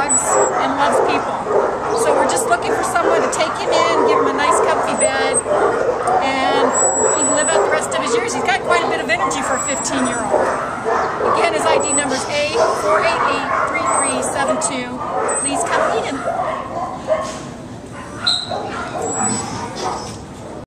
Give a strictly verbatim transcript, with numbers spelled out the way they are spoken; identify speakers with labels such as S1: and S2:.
S1: dogs and loves people. So we're just looking for someone to take him in, give him a nice comfy bed, and he can live out the rest of his years. He's got quite a bit of energy for a fifteen year old.